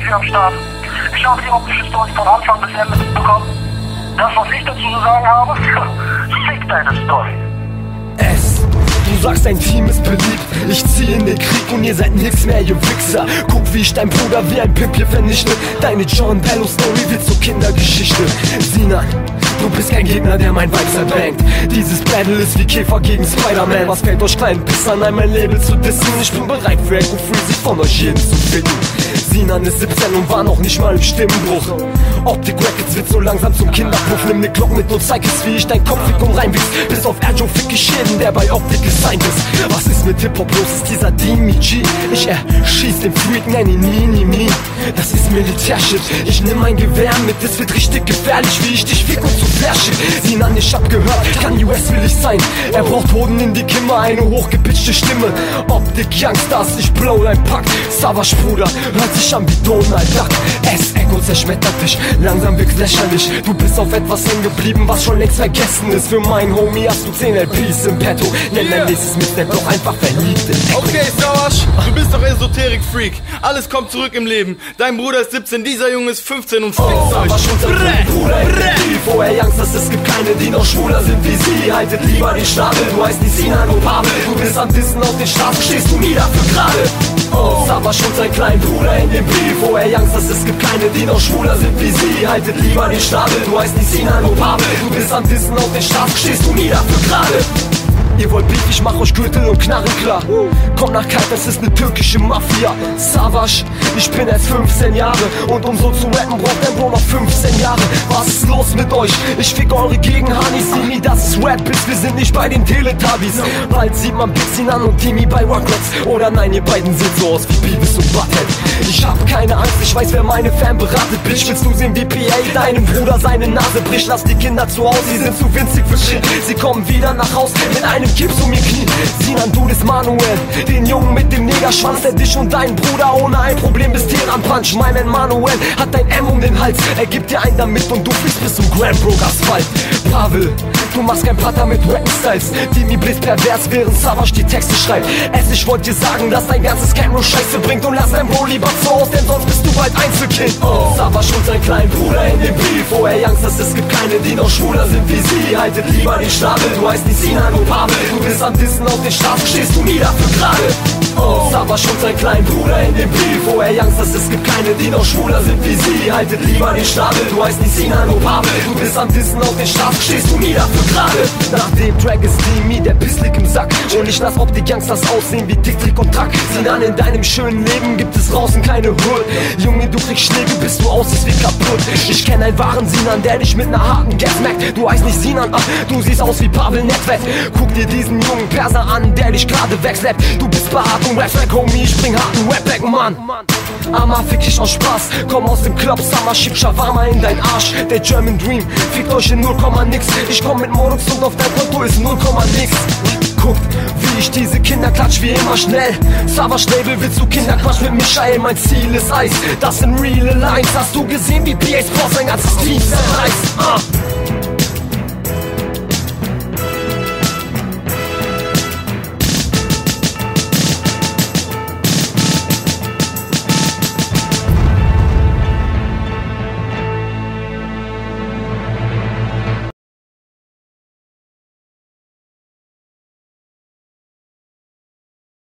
hier am Start. Ich habe die optische Story von Anfang bis Ende mitbekommen. Das, was ich dazu zu sagen habe, fick deine Story. Du sagst, dein Team ist beliebt, ich zieh in den Krieg und ihr seid nix mehr, ihr Wichser. Guck, wie ich dein Bruder wie ein Pimp hier vernichte. Deine John Bello Story wird zur Kindergeschichte. Sinan, du bist kein Gegner, der mein Vibe zerbankt. Dieses Battle ist wie Käfer gegen Spider-Man. Was fällt euch kleinen Pissern ein, mein Label zu dissen? Ich bin bereit für Echo Freezy, von euch jeden zu finden. Sinan ist 17 und war noch nicht mal im Stimmbruch. Optik Records wird so langsam zum Kinderpuff. Nimm ne Glock mit und zeig es, wie ich dein Kopf fick und reinwichst. Bis auf Erjo fick ich jeden, der bei Optik gesigned ist. Was ist mit Hip-Hop los, ist dieser Demi G? Ich erschieß den Freak, nenn ihn Mini-Me. Das ist Militärshit, ich nimm mein Gewehr mit. Es wird richtig gefährlich, wie ich dich fick und zu Flash. Sinan, ich hab gehört, kann US will ich sein. Er braucht Hoden in die Kimme, eine hochgepitchte Stimme. Optik Youngstars, ich blow dein Pack. Savage Bruder, hört sich an wie Donald Duck. Echo zerschmettert dich, langsam wird's lächerlich. Du bist auf etwas hängen geblieben, was schon längst vergessen ist. Für meinen Homie hast du 10 LPs im Petto. Nenn dein nächstes Mixtape doch einfach verliebt in Echo. Okay, Savage, du bist doch Esoterik-Freak. Alles kommt zurück im Leben. Dein Bruder ist 17, dieser Junge ist 15 und fickt euch. Savage und sein Bruder in den vorher Youngsters, es gibt keine, die noch schwuler sind wie sie. Haltet lieber die Schnabel, du heißt nicht Sinan und Pavel. Du bist am Dissen auf den Straßen, stehst du nie dafür gerade. Savage und sein kleinen Bruder in dem Brief. Vorher Youngsters, es gibt keine, die noch schwuler sind wie sie. Haltet lieber den Schnabel, du heißt nicht Sinan und Pavel. Du bist am Dissen auf den Straßen, stehst du nie dafür gerade. Ihr wollt Beef, ich mach euch Gürtel und Knarren klar. Kommt nach Kalt, das ist ne türkische Mafia. Savage, ich bin erst 15 Jahre und um so zu rappen braucht dein Bro noch 15 Jahre. Was ist los mit euch? Ich fick eure Gegenhanis. Simi, das ist Rap, bis wir sind nicht bei den Teletubbies. Bald sieht man Big Sinan und Timmy bei Rugrats. Oder nein, ihr beiden seht so aus wie Beavis und Butthead. Ich hab keine Angst, ich weiß, wer meine Fan beratet. Bitch, willst du sehen, wie PA deinem Bruder seine Nase bricht? Lass die Kinder zu Hause, sie sind zu winzig für Shit. Sie kommen wieder nach Haus mit einem Kips um ihr Knie. Sinan, du bist Manuel, den Jungen mit dem Negerschwanz, der dich und deinen Bruder ohne ein Problem bis Teheran punch. Mein Man Manuel hat dein M um den Hals, er gibt dir einen damit und du fliegst bis zum Grand Broke Asphalt. Pavel, du machst kein Patter mit Rappen-Styles. Demi bläst pervers, während Savage die Texte schreibt. Ich wollte dir sagen, dass dein ganzes Camp nur Scheiße bringt und lass dein Bro lieber zu Hause, denn sonst bist du bald Einzelkind. Savage und sein kleinen Bruder in dem Brief. Vorher Youngsters, es gibt keine, die noch schwuler sind wie sie. Haltet lieber den Schnabel, du heißt nicht Sinan und Pavel. Du bist am Dissen auf den Straßen, stehst du nie dafür gerade. Savage und sein kleinen Bruder in dem Brief. Vorher Youngsters, es gibt keine, die noch schwuler sind wie sie. Haltet lieber den Schnabel, du heißt nicht Sinan und Pavel. Du bist am Dissen auf den Straßen, stehst du nie dafür gerade. Nach dem Track ist Demi der Pisslick im Sack. Und ich lass Optik Youngsters aussehen wie Tick, Trick und Track. Sinan, in deinem schönen Leben gibt es draußen keine Hood. Junge, du kriegst Schläge, bis du aussiehst wie kaputt. Ich kenn einen wahren Sinan, der dich mit ner harten Gas merkt. Du heißt nicht Sinan, ach, du siehst aus wie Pavel Netwet. Guck dir diesen jungen Perser an, der dich gerade wegslappt. Du bist behaart und rappst like Homie, ich bring harten Rap back, Mann. Amma fick ich aus Spaß, komm aus dem Club, Summer, schieb Shawarma in dein Arsch. Der German Dream, fickt euch in 0, nix. Ich komm mit Modux und auf dein Konto ist 0, nix. Guckt, wie ich diese Kinder klatsch wie immer schnell. Savage Label, willst du Kinderquatsch mit Michael? Mein Ziel ist Eis, das sind reale Lines. Hast du gesehen, wie PA's Boss sein ganzes Team zerreißt?